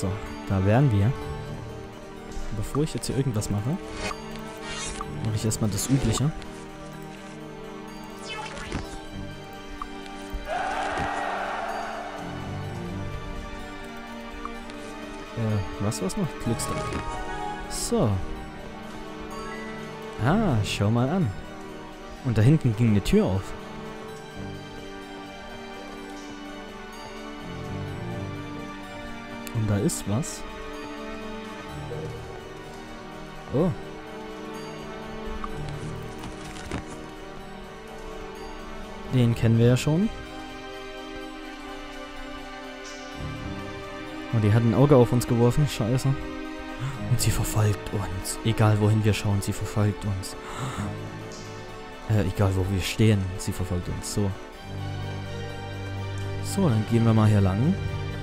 So, da wären wir. Bevor ich jetzt hier irgendwas mache, mache ich erstmal das Übliche. Was war's noch? Glückstag. So. Ah, schau mal an. Und da hinten ging eine Tür auf. Und da ist was. Oh. Den kennen wir ja schon. Oh, die hat ein Auge auf uns geworfen. Scheiße. Und sie verfolgt uns. Egal wohin wir schauen, sie verfolgt uns. Egal wo wir stehen, sie verfolgt uns. So. So, dann gehen wir mal hier lang.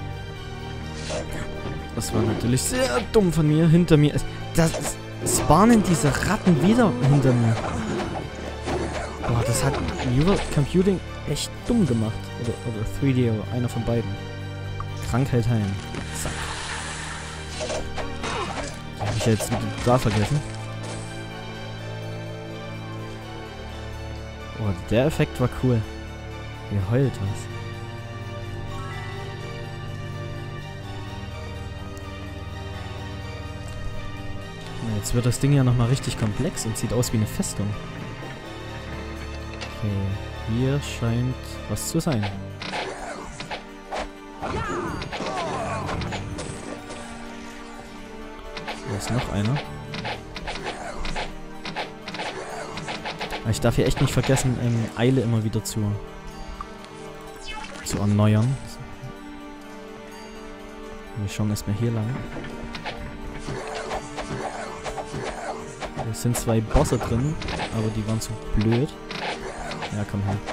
Das war natürlich sehr dumm von mir. Hinter mir ist... Das spawnen diese Ratten wieder hinter mir. Boah, das hat Neural Computing echt dumm gemacht. Oder 3D, oder einer von beiden. Krankheit heilen. Zack. Das hab ich jetzt da vergessen. Oh, der Effekt war cool. Hier heult was. Jetzt wird das Ding ja nochmal richtig komplex und sieht aus wie eine Festung. Okay, hier scheint was zu sein. Da ist noch einer. Aber ich darf hier echt nicht vergessen, Eile immer wieder zu erneuern. Wir schauen erstmal hier lang. Es sind 2 Bosse drin, aber die waren zu blöd. Ja, komm her.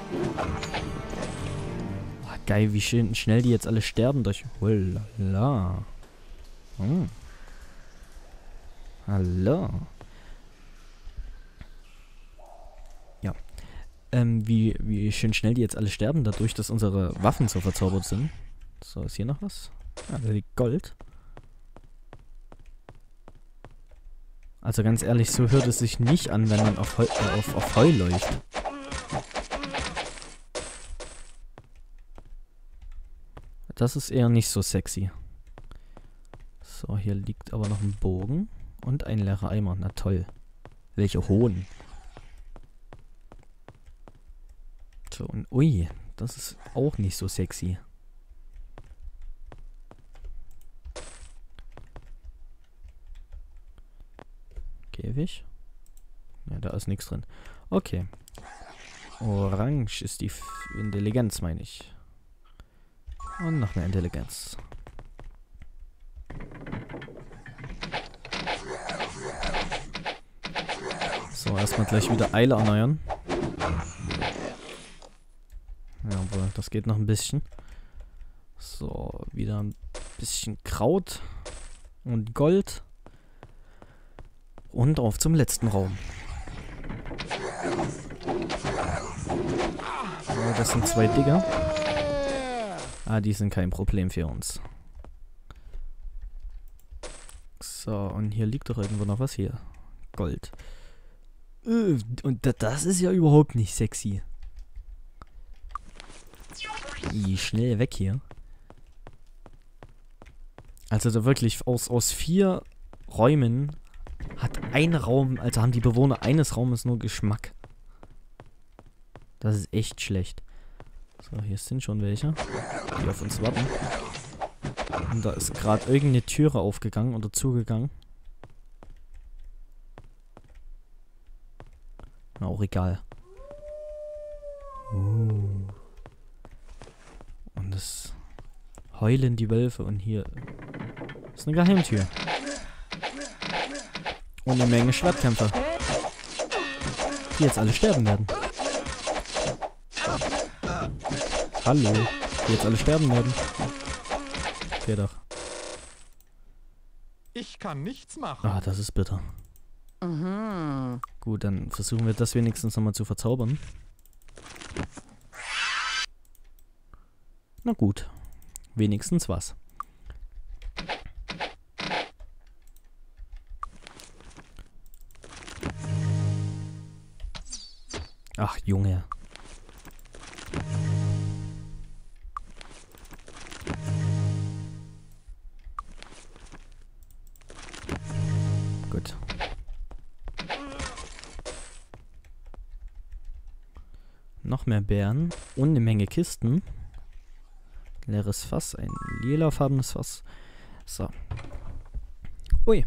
Oh, geil, wie schön, schnell die jetzt alle sterben durch... Hollala. Hm. Hallo. Ja. Wie schön schnell die jetzt alle sterben, dadurch, dass unsere Waffen so verzaubert sind. So, ist hier noch was? Ah, da liegt Gold. Also ganz ehrlich, so hört es sich nicht an, wenn man auf Heu läuft. Das ist eher nicht so sexy. So, hier liegt aber noch ein Bogen und ein leerer Eimer. Na toll. Welche hohen. So, und ui, das ist auch nicht so sexy. Käfig? Ja, da ist nichts drin. Okay. Orange ist die Intelligenz, meine ich. Und noch mehr Intelligenz. So, erstmal gleich wieder Eile erneuern. Ja, aber das geht noch ein bisschen. So, wieder ein bisschen Kraut und Gold. Und auf zum letzten Raum. So, das sind 2 Digger. Ah, die sind kein Problem für uns. So, und hier liegt doch irgendwo noch was hier. Gold. Und das ist ja überhaupt nicht sexy. Schnell weg hier. Also da wirklich aus 4 Räumen hat ein Raum, also haben die Bewohner eines Raumes nur Geschmack. Das ist echt schlecht. So, hier sind schon welche, die auf uns warten. Und da ist gerade irgendeine Türe aufgegangen oder zugegangen. Na, auch egal. Und es heulen die Wölfe und hier ist eine Geheimtür. Und eine Menge Schwertkämpfer, die jetzt alle sterben werden. Hallo, die jetzt alle sterben werden. Okay, doch. Ich kann nichts machen. Ah, das ist bitter. Mhm. Gut, dann versuchen wir das wenigstens nochmal zu verzaubern. Na gut, wenigstens was. Ach, Junge. Gut. Noch mehr Beeren und eine Menge Kisten. Leeres Fass, ein lilafarbenes Fass. So. Ui.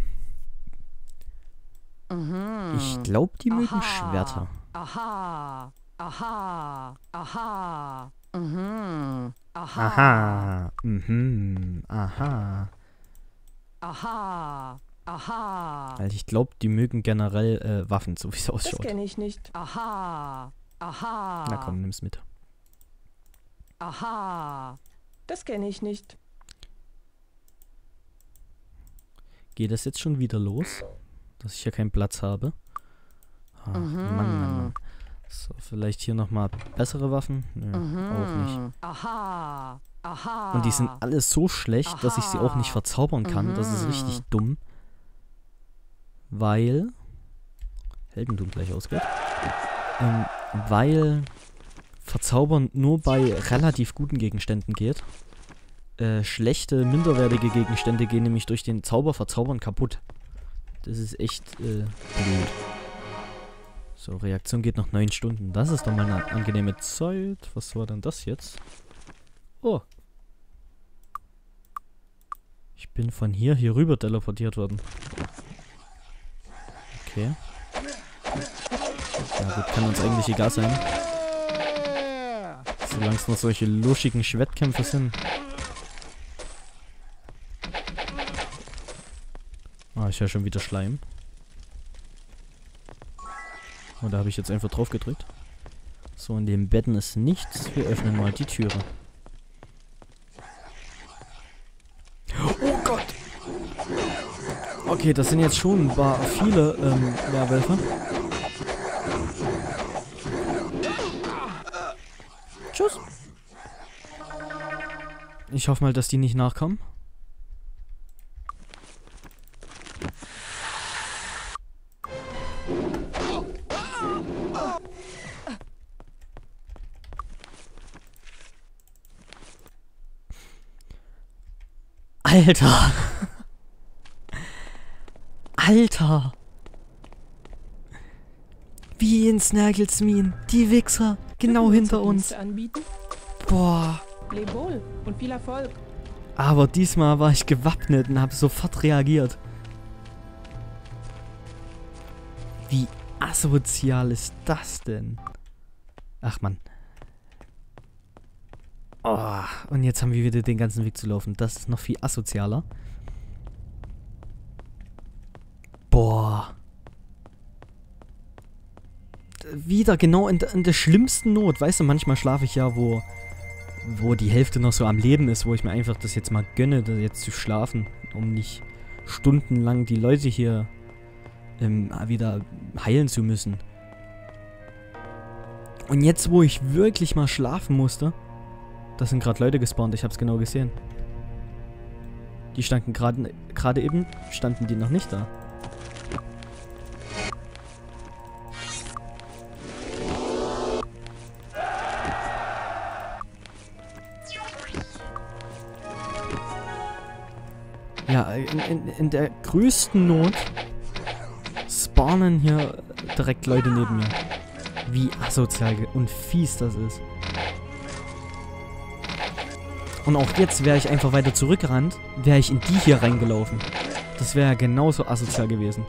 Ich glaube, die mögen Schwerter. Aha. Aha. Aha. Mhm. Aha. Aha. Mhm. Aha. Aha. Aha. Also ich glaube, die mögen generell Waffen, so wie es Das ausschaut. kenne ich nicht. Aha. Aha. Na komm, nimm's mit. Aha. Das kenne ich nicht. Geht das jetzt schon wieder los? Dass ich hier keinen Platz habe? Ah, Mann, Mann, Mann. So, vielleicht hier nochmal bessere Waffen? Nö, auch nicht. Aha. Aha. Und die sind alle so schlecht, dass ich sie auch nicht verzaubern kann. Das ist richtig dumm. Weil... Heldentum gleich ausgeht. Weil Verzaubern nur bei relativ guten Gegenständen geht. Schlechte, minderwertige Gegenstände gehen nämlich durch den Zauberverzaubern kaputt. Das ist echt blöd. So, Reaktion geht noch 9 Stunden. Das ist doch mal eine angenehme Zeit. Was war denn das jetzt? Oh. Ich bin von hier rüber teleportiert worden. Okay. Ja gut, kann uns eigentlich egal sein. Solange es noch solche luschigen Schwertkämpfe sind. Ah, ich höre schon wieder Schleim. Und da habe ich jetzt einfach drauf gedrückt. So, in den Betten ist nichts. Wir öffnen mal die Türe. Oh Gott! Okay, das sind jetzt schon ein paar viele Werwölfe. Tschüss! Ich hoffe mal, dass die nicht nachkommen. Alter! Alter! Wie in Snagglesmien. Die Wichser. Genau hinter uns. Dienste anbieten? Boah. Leb wohl und viel Erfolg. Aber diesmal war ich gewappnet und habe sofort reagiert. Wie asozial ist das denn? Ach man. Oh, und jetzt haben wir wieder den ganzen Weg zu laufen. Das ist noch viel asozialer. Boah. Wieder genau in der schlimmsten Not. Weißt du, manchmal schlafe ich ja, wo die Hälfte noch so am Leben ist, wo ich mir einfach das jetzt mal gönne, das jetzt zu schlafen, um nicht stundenlang die Leute hier wieder heilen zu müssen. Und jetzt, wo ich wirklich mal schlafen musste, da sind gerade Leute gespawnt, ich hab's genau gesehen. Die standen gerade eben, standen die noch nicht da. Ja, in der größten Not spawnen hier direkt Leute neben mir. Wie asozial und fies das ist. Und auch jetzt wäre ich einfach weiter zurückgerannt, wäre ich in die hier reingelaufen. Das wäre ja genauso asozial gewesen.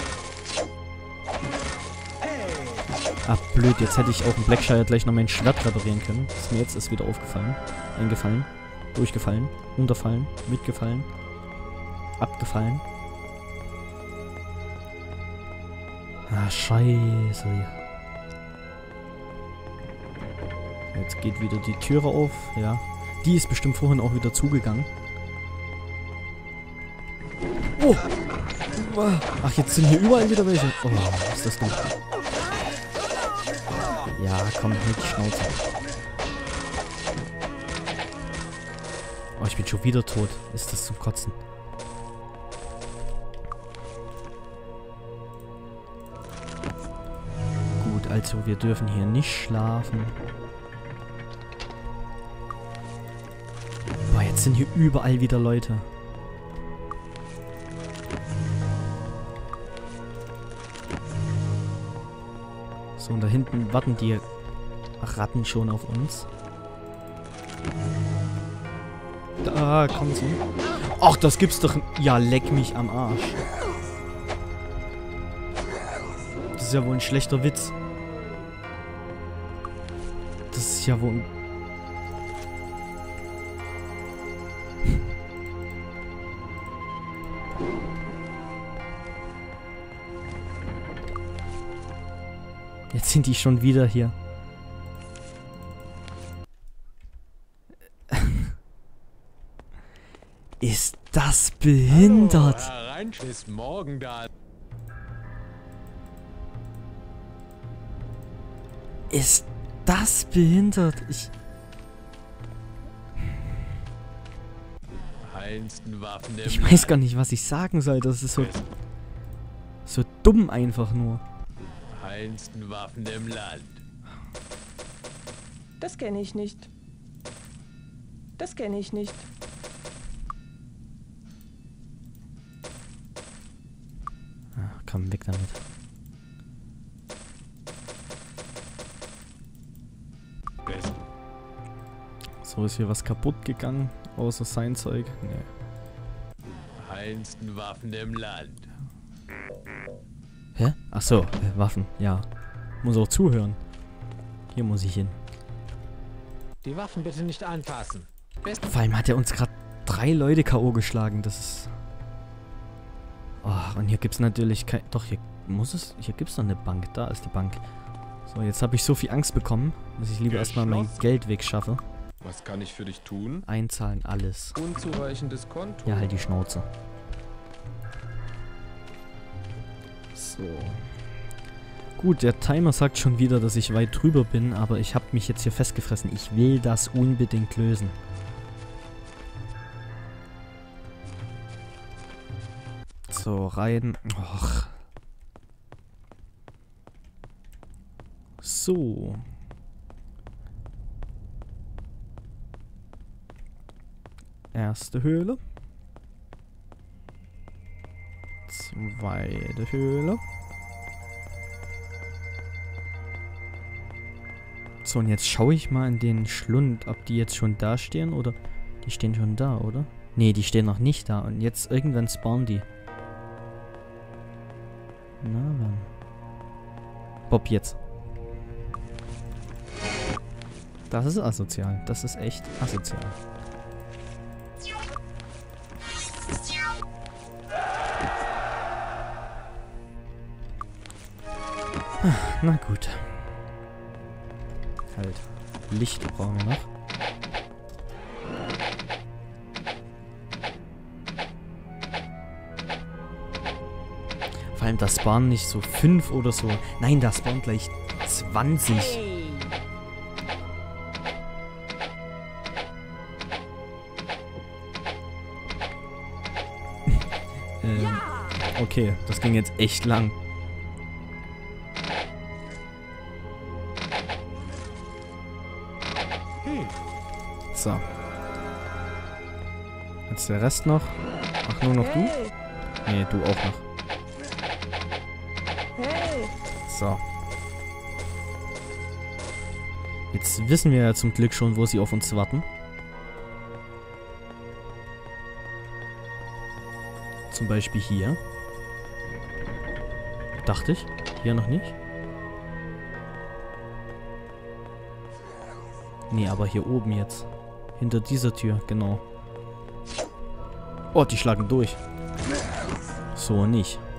Ah, blöd, jetzt hätte ich auch im Blackshire gleich noch mein Schwert reparieren können. Das ist mir jetzt erst wieder aufgefallen. Eingefallen. Durchgefallen. Unterfallen. Mitgefallen. Abgefallen. Ah, scheiße. Jetzt geht wieder die Türe auf. Ja. Die ist bestimmt vorhin auch wieder zugegangen. Oh! Ach, jetzt sind hier überall wieder welche. Oh, ist das gut. Ja, komm, halt die Schnauze. Oh, ich bin schon wieder tot. Ist das zum Kotzen? Also, wir dürfen hier nicht schlafen. Boah, jetzt sind hier überall wieder Leute. So, und da hinten warten die Ratten schon auf uns. Da kommen sie. Ach, das gibt's doch... Ja, leck mich am Arsch. Das ist ja wohl ein schlechter Witz. Das ist ja wohl... Jetzt sind die schon wieder hier. Ist das behindert? Hallo, ist morgen da. Ist das behindert? Ich weiß gar nicht, was ich sagen soll. Das ist so dumm einfach nur. Feinsten Waffen im Land. Das kenne ich nicht. Das kenne ich nicht. Ah, komm, weg damit. So, ist hier was kaputt gegangen? Außer sein Zeug? Nee. Feinsten Waffen im Land. Hä? Achso, Waffen, ja. Muss auch zuhören. Hier muss ich hin. Die Waffen bitte nicht anfassen. Vor allem hat er uns gerade 3 Leute K.O. geschlagen. Das ist... Oh, und hier gibt es natürlich kein... Doch, hier muss es... Hier gibt es noch eine Bank. Da ist die Bank. So, jetzt habe ich so viel Angst bekommen, dass ich lieber erstmal mein Geld wegschaffe. Was kann ich für dich tun? Einzahlen, alles. Unzureichendes Konto. Ja, halt die Schnauze. So. Gut, der Timer sagt schon wieder, dass ich weit drüber bin, aber ich habe mich jetzt hier festgefressen. Ich will das unbedingt lösen. So, rein. Och. So. Erste Höhle. Zweite Höhle. So, und jetzt schaue ich mal in den Schlund, ob die jetzt schon da stehen oder... Die stehen schon da, oder? Nee, die stehen noch nicht da. Und jetzt irgendwann spawnen die. Na, wann? Bob, jetzt. Das ist asozial. Das ist echt asozial. Na gut. Halt. Licht brauchen wir noch. Vor allem, das spawnen nicht so 5 oder so. Nein, das spawnen gleich 20. Hey. Okay, das ging jetzt echt lang. So. Jetzt der Rest noch. Ach, nur noch du? Hey, Nee, du auch noch. hey. So. Jetzt wissen wir ja zum Glück schon, wo sie auf uns warten. Zum Beispiel hier. Dachte ich. Hier noch nicht. Nee, aber hier oben jetzt. Hinter dieser Tür, genau. Oh, die schlagen durch. So nicht.